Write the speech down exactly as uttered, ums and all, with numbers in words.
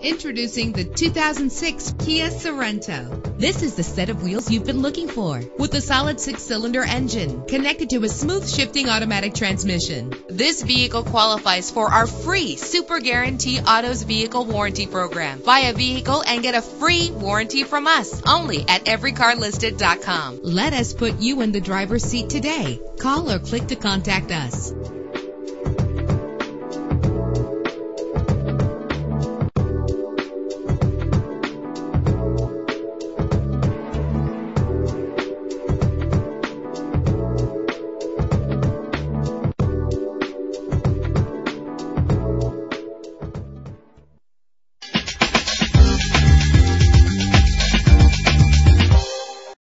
Introducing the two thousand six Kia Sorento. This is the set of wheels you've been looking for, with a solid six-cylinder engine connected to a smooth shifting automatic transmission. This vehicle qualifies for our free Super Guarantee Autos Vehicle Warranty Program. Buy a vehicle and get a free warranty from us only at every car listed dot com. Let us put you in the driver's seat today. Call or click to contact us.